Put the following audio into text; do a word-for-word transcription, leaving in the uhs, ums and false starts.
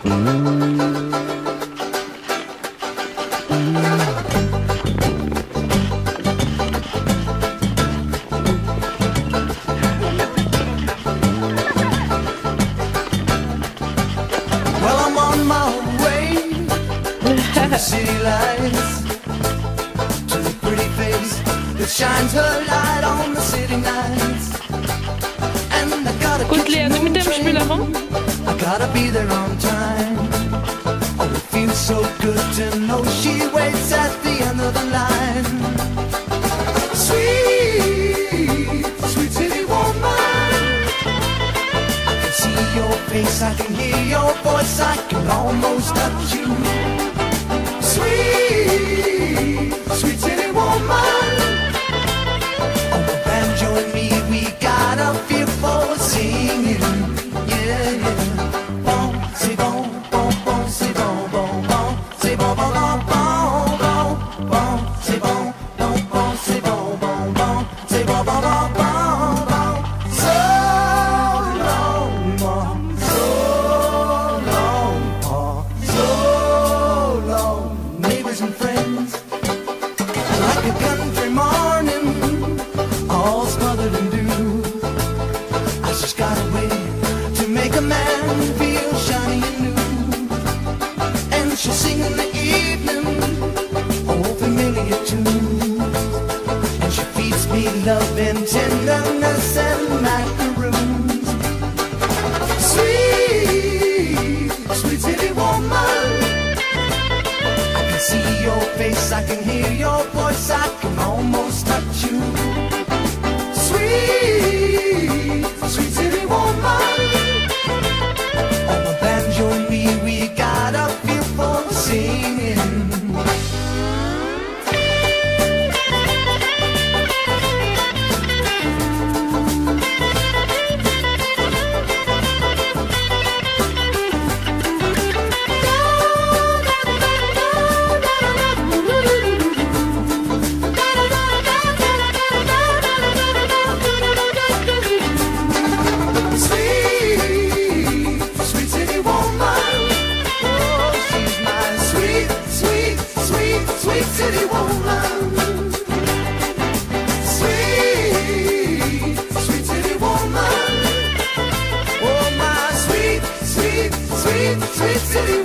City lights, to the pretty face that shines her light on the city nights. And I gotta Gut, Lea, du mit dem Spielerin? I gotta be there on time. Oh, it feels so good to know she waits at the end of the line. Sweet, sweet city woman, I can see your face, I can hear your voice, I can almost touch you. Sweet, sweet city woman, on the banjo and me, we got a feel for singing, yeah, yeah. Bon, c'est bon, bon, bon, c'est bon, bon, bon, c'est bon, bon, bon, bon, bon, bon, c'est bon, bon, bon, c'est bon, bon, bon, c'est bon, bon, bon, bon, bon. So long, mom, so long, pa, so long. Neighbors and friends, like a country morning, all smothered in dew. I just got a way to make a man feel shiny and new. And she'll sing in the evening, old familiar tunes. And she feeds me love and tenderness and macaroons. Sweet, sweet city woman, see your face, I can hear your voice, I can almost touch you. Sweet, sweet city woman, on the banjo and me, we got a feel for singing. City woman, sweet, sweet city woman, oh my sweet, sweet, sweet, sweet city